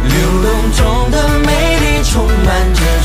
流动中的美丽充满着